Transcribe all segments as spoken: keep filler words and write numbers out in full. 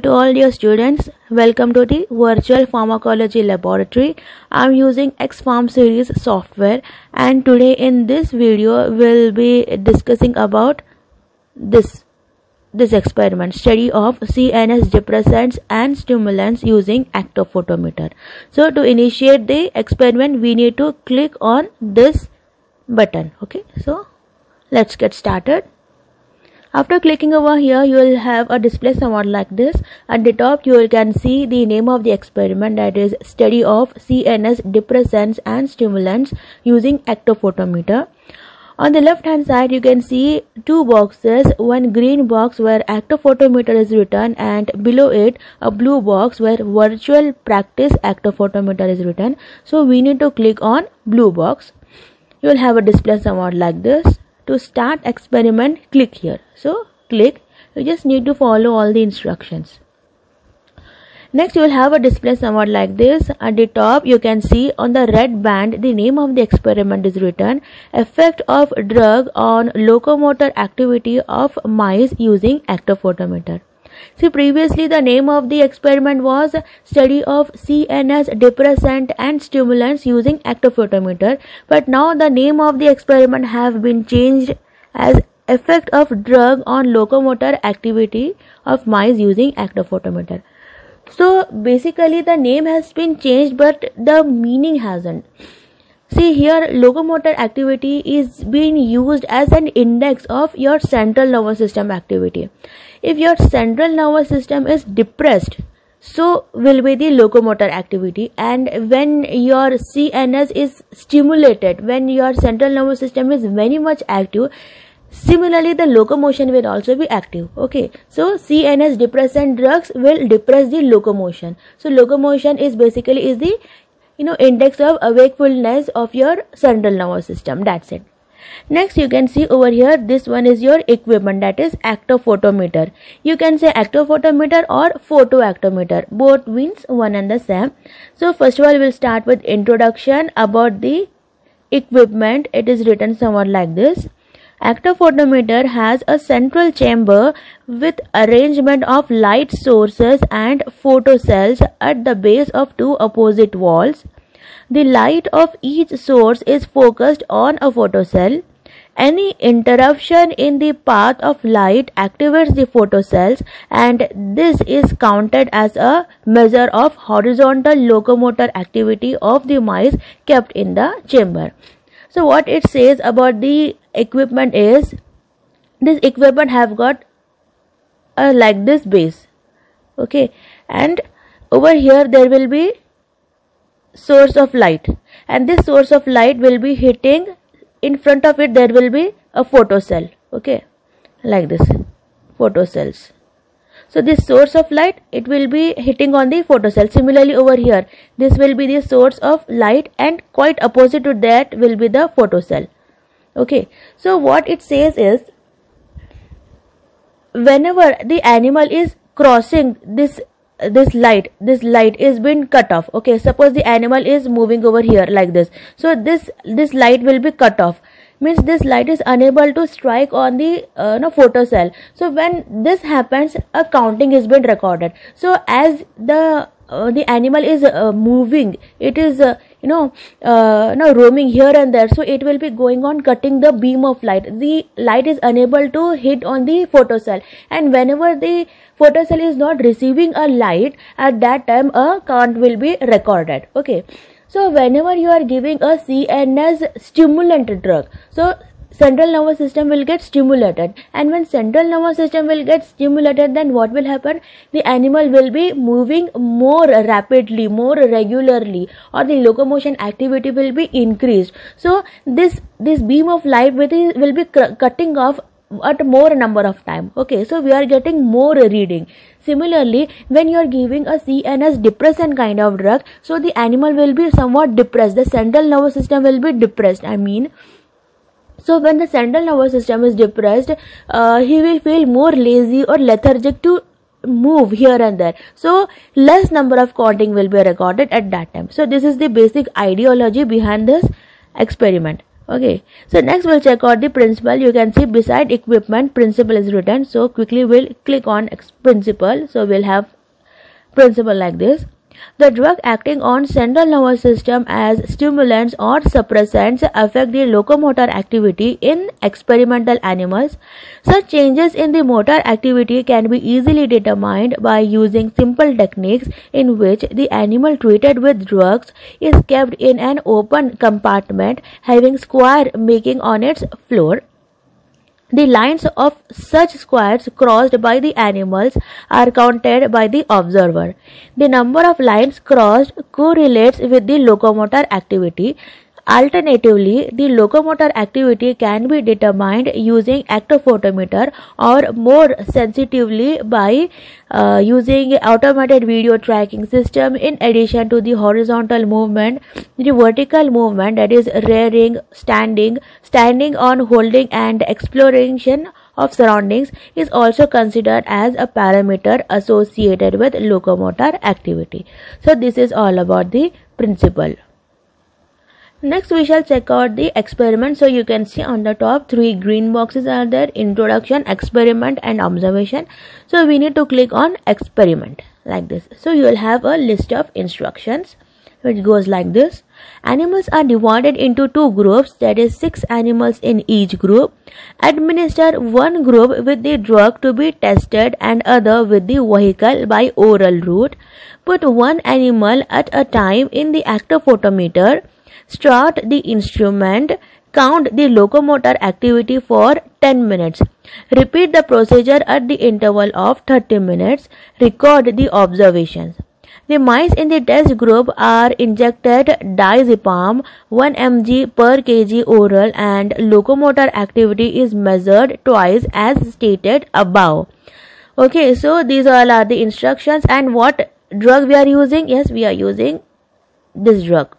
To all dear students, welcome to the virtual pharmacology laboratory. I am using X-Pharm series software, and today in this video we'll be discussing about this this experiment, study of C N S depressants and stimulants using actophotometer. So to initiate the experiment we need to click on this button. Okay, so let's get started. After clicking over here, you will have a display somewhat like this. At the top, you can see the name of the experiment, that is study of C N S depressants and stimulants using actophotometer. On the left hand side, you can see two boxes, one green box where actophotometer is written, and below it a blue box where virtual practice actophotometer is written. So we need to click on blue box. You will have a display somewhat like this. To start experiment, click here. So click, you just need to follow all the instructions. Next you will have a display somewhat like this. At the top you can see on the red band the name of the experiment is written, effect of drug on locomotor activity of mice using actophotometer. See, previously the name of the experiment was study of C N S depressant and stimulants using actophotometer, but now the name of the experiment have been changed as effect of drug on locomotor activity of mice using actophotometer. So basically the name has been changed but the meaning hasn't. See, here locomotor activity is being used as an index of your central nervous system activity. If your central nervous system is depressed, so will be the locomotor activity, and when your C N S is stimulated, when your central nervous system is very much active, similarly the locomotion will also be active. Okay, so C N S depressant drugs will depress the locomotion. So locomotion is basically is the you know index of wakefulness of your central nervous system. That's it. Next you can see over here, this one is your equipment, that is actophotometer. You can say actophotometer or photoactometer, both means one and the same. So first of all we'll start with introduction about the equipment. It is written somewhat like this. Actophotometer has a central chamber with arrangement of light sources and photocells at the base of two opposite walls. The light of each source is focused on a photocell. Any interruption in the path of light activates the photocells, and this is counted as a measure of horizontal locomotor activity of the mice kept in the chamber. So what it says about the equipment is, this equipment have got a like this base. Okay, and over here there will be source of light, and this source of light will be hitting, in front of it there will be a photocell. Okay, like this, photocells. So this source of light, it will be hitting on the photocell. Similarly over here, this will be the source of light, and quite opposite to that will be the photocell. Okay, so what it says is, whenever the animal is crossing this this light, this light is been cut off. Okay, suppose the animal is moving over here like this, so this this light will be cut off, means this light is unable to strike on the uh, no photocell. So when this happens, a counting is been recorded. So as the uh, the animal is uh, moving, it is uh, you know uh, no roaming here and there, so it will be going on cutting the beam of light. The light is unable to hit on the photocell, and whenever the photocell is not receiving a light, at that time a count will be recorded. Okay, so whenever you are giving a C N S stimulant drug, so central nervous system will get stimulated, and when central nervous system will get stimulated, then what will happen? The animal will be moving more rapidly, more regularly, or the locomotion activity will be increased. So this this beam of light will be, will be cutting off at more number of time. Okay, so we are getting more reading. Similarly, when you are giving a C N S depressant kind of drug, so the animal will be somewhat depressed, the central nervous system will be depressed. I mean, so when the central nervous system is depressed, uh, he will feel more lazy or lethargic to move here and there. So less number of counting will be recorded at that time. So this is the basic ideology behind this experiment. Okay, so next we'll check out the principle. You can see beside equipment principle is written. So quickly we'll click on principle. So we'll have principle like this. The drug acting on central nervous system as stimulants or suppressants affect the locomotor activity in experimental animals. Such changes in the motor activity can be easily determined by using simple techniques in which the animal treated with drugs is kept in an open compartment having square making on its floor. The lines of such squares crossed by the animals are counted by the observer. The number of lines crossed correlates with the locomotor activity. Alternatively, the locomotor activity can be determined using actophotometer or more sensitively by uh, using automated video tracking system. In addition to the horizontal movement, the vertical movement, that is rearing, standing, standing on, holding and exploration of surroundings, is also considered as a parameter associated with locomotor activity. So this is all about the principle. Next we shall check out the experiment. So you can see on the top three green boxes are there: introduction, experiment and observation. So we need to click on experiment like this. So you will have a list of instructions which goes like this. Animals are divided into two groups, that is six animals in each group. Administer one group with the drug to be tested and other with the vehicle by oral route. Put one animal at a time in the actophotometer. Start the instrument. Count the locomotor activity for ten minutes. Repeat the procedure at the interval of thirty minutes. Record the observations. The mice in the test group are injected diazepam one milligram per kg oral and locomotor activity is measured twice as stated above. Okay, so these all are the instructions. And what drug we are using? Yes, we are using this drug.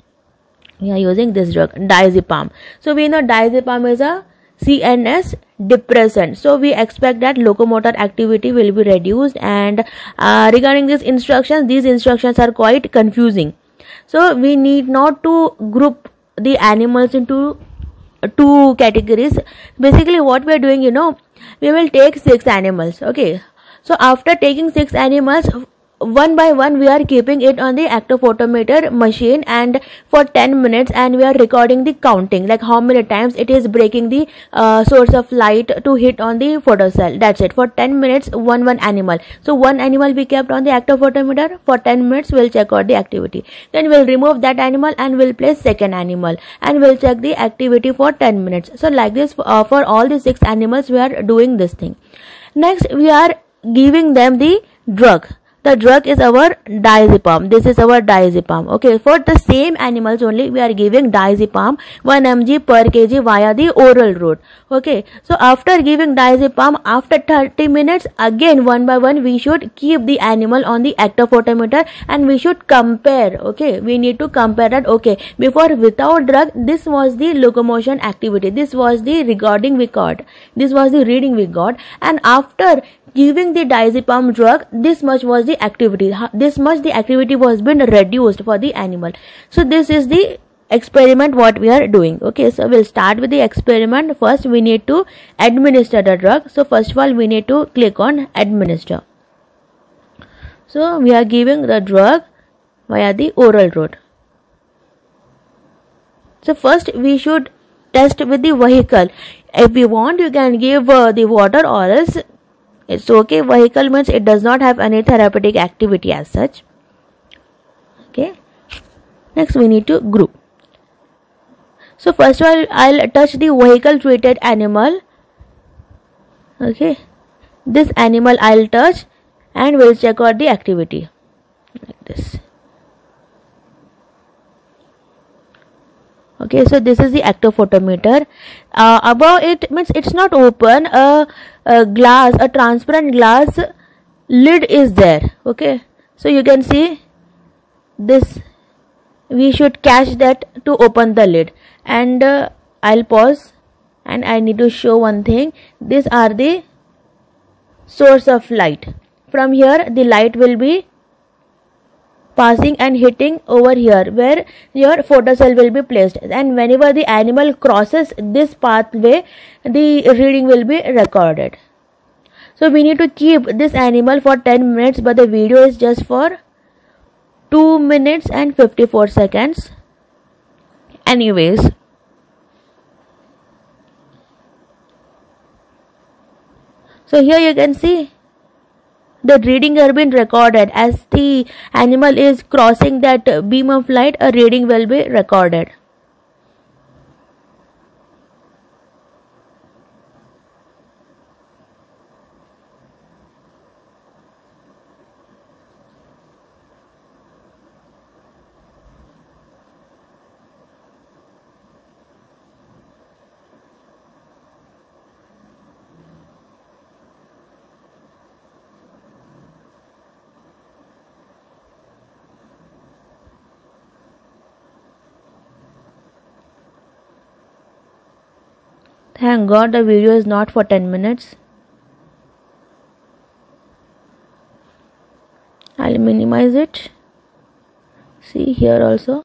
We are using this drug, diazepam. So we know diazepam is a C N S depressant. So we expect that locomotor activity will be reduced. And uh, regarding these instructions, these instructions are quite confusing. So we need not to group the animals into two categories. Basically what we are doing, you know, we will take six animals. Okay. So after taking six animals, one by one we are keeping it on the actophotometer machine and for ten minutes, and we are recording the counting, like how many times it is breaking the uh, source of light to hit on the photocell. That's it. For ten minutes, one one animal. So one animal we kept on the actophotometer. For ten minutes we'll check out the activity. Then we'll remove that animal and we'll place second animal and we'll check the activity for ten minutes. So like this uh, for all the six animals we are doing this thing. Next we are giving them the drug. The drug is our diazepam. This is our diazepam. Okay, for the same animals only we are giving diazepam one milligram per kg via the oral route. Okay, so after giving diazepam, after thirty minutes, again one by one we should keep the animal on the actophotometer and we should compare. Okay, we need to compare that. Okay, before without drug, this was the locomotion activity, this was the recording we got, this was the reading we got, and after giving the diazepam drug, this much was the activity, this much the activity was been reduced for the animal. So this is the experiment what we are doing. Okay, so we'll start with the experiment. First we need to administer the drug. So first of all we need to click on administer. So we are giving the drug via the oral route. So first we should test with the vehicle. If we want, you can give uh, the water, or else it's okay. Vehicle means it does not have any therapeutic activity as such. Okay. Next we need to group. So first of all I'll touch the vehicle treated animal. Okay. This animal I'll touch and we'll check out the activity. Like this. Okay, so this is the actophotometer. Uh, above it means it's not open. A, a glass, a transparent glass lid is there. Okay, so you can see this. We should catch that to open the lid. And uh, I'll pause and I need to show one thing. These are the source of light. From here the light will be passing and hitting over here where your photocell will be placed, and whenever the animal crosses this pathway, the reading will be recorded. So we need to keep this animal for ten minutes, but the video is just for two minutes and fifty-four seconds. Anyways, so here you can see the reading has been recorded. As the animal is crossing that beam of light, a reading will be recorded. Thank God the video is not for ten minutes. I'll minimize it. See here also.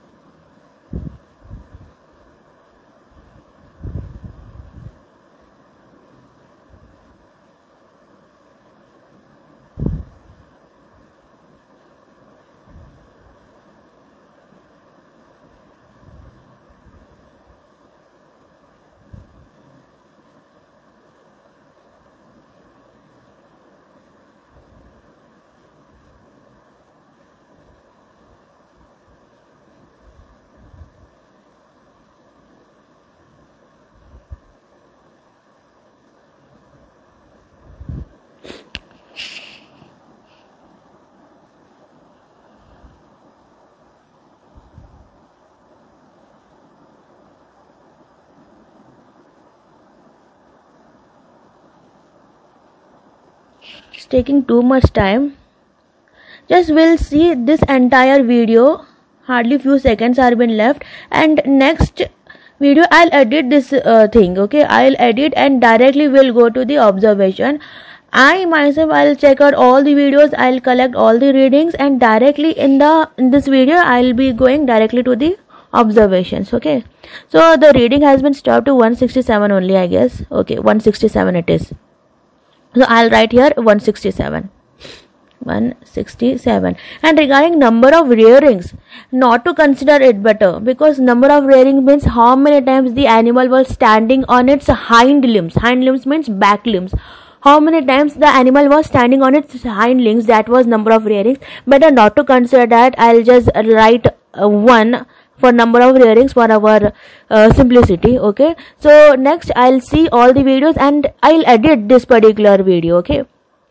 It's taking too much time. Just we'll see this entire video. Hardly few seconds are been left, and next video I'll edit this uh, thing. Okay, I'll edit and directly we'll go to the observation. I myself I'll check out all the videos, I'll collect all the readings, and directly in the in this video I'll be going directly to the observations. Okay, so the reading has been stopped to one sixty-seven only, I guess. Okay, one sixty-seven it is. So I'll write here one sixty-seven. one sixty-seven. And regarding number of rearings, not to consider it better, because number of rearing means how many times the animal was standing on its hind limbs. Hind limbs means back limbs. How many times the animal was standing on its hind limbs, that was number of rearings. Better not to consider that. I'll just write uh, one for number of rearings for our uh, simplicity. Okay, so next I'll see all the videos and I'll edit this particular video. Okay,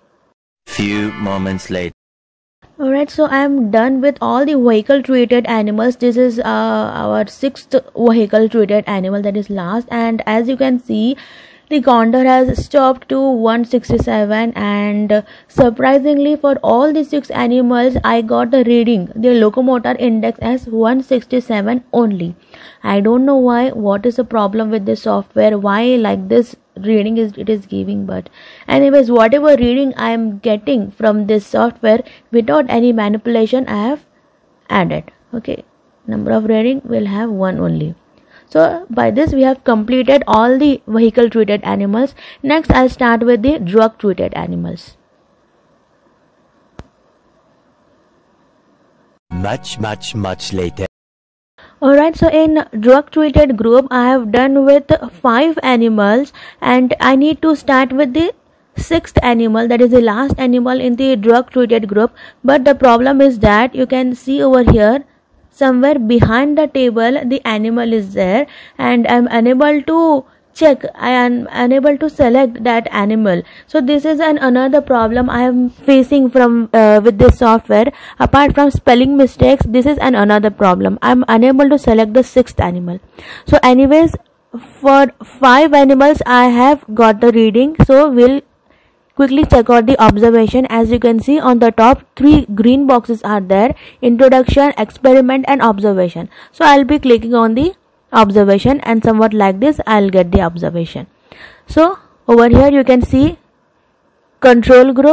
few moments later. Alright, so I am done with all the vehicle treated animals. This is uh, our sixth vehicle treated animal, that is last, and as you can see the counter has stopped to one sixty-seven, and surprisingly for all the six animals I got the reading, the locomotor index as one sixty-seven only. I don't know why, what is the problem with this software, why like this reading is it is giving, but anyways, whatever reading I am getting from this software without any manipulation I have added. Okay, number of reading will have one only. So by this we have completed all the vehicle treated animals. Next I'll start with the drug treated animals. Much much much later. Alright, so in drug treated group I have done with five animals, and I need to start with the sixth animal, that is the last animal in the drug treated group. But the problem is that you can see over here, somewhere behind the table the animal is there, and I am unable to check, I am unable to select that animal. So this is an another problem I am facing from uh, with this software. Apart from spelling mistakes, this is an another problem. I am unable to select the sixth animal. So anyways, for five animals I have got the reading, so we'll quickly check out the observation. As you can see on the top, three green boxes are there: introduction, experiment and observation. So I'll be clicking on the observation, and somewhat like this I'll get the observation. So over here you can see control group,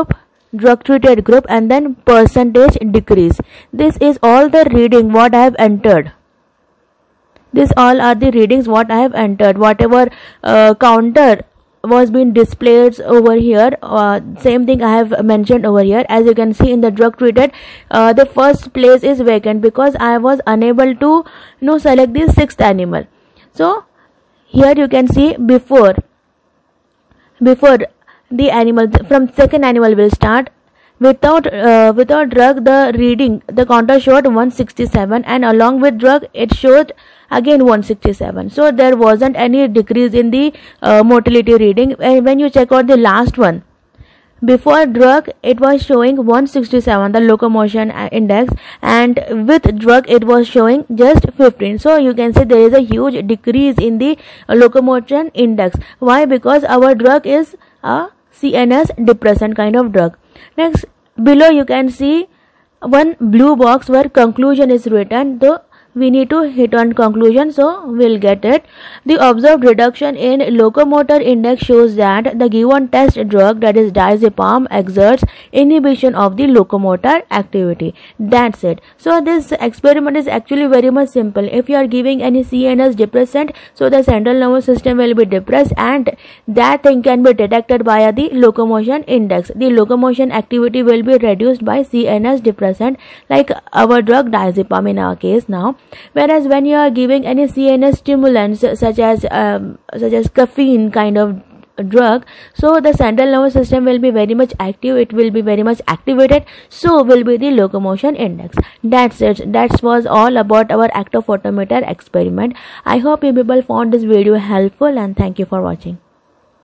drug treated group, and then percentage decrease. This is all the reading what I have entered. These all are the readings what I have entered. Whatever uh, counter was being displayed over here, uh, same thing I have mentioned over here. As you can see in the drug treated, uh, the first place is vacant because I was unable to you know select the sixth animal. So here you can see before before the animal, from second animal will start. Without uh, without drug, the reading, the counter showed one sixty-seven, and along with drug it showed again one sixty-seven. So there wasn't any decrease in the uh, motility reading. And when you check out the last one, before drug it was showing one sixty-seven, the locomotion index, and with drug it was showing just fifteen. So you can see there is a huge decrease in the uh, locomotion index. Why? Because our drug is a C N S depressant kind of drug. Next, below you can see one blue box where conclusion is written. Though we need to hit on conclusion, so we'll get it. The observed reduction in locomotor index shows that the given test drug, that is diazepam, exerts inhibition of the locomotor activity. That's it. So this experiment is actually very much simple. If you are giving any C N S depressant, so the central nervous system will be depressed, and that thing can be detected via the locomotion index. The locomotion activity will be reduced by C N S depressant, like our drug diazepam in our case now. Whereas when you are giving any C N S stimulants such as um, such as caffeine kind of drug, so the central nervous system will be very much active, it will be very much activated, so will be the locomotion index. That's it. That was all about our actophotometer experiment. I hope you people found this video helpful, and thank you for watching.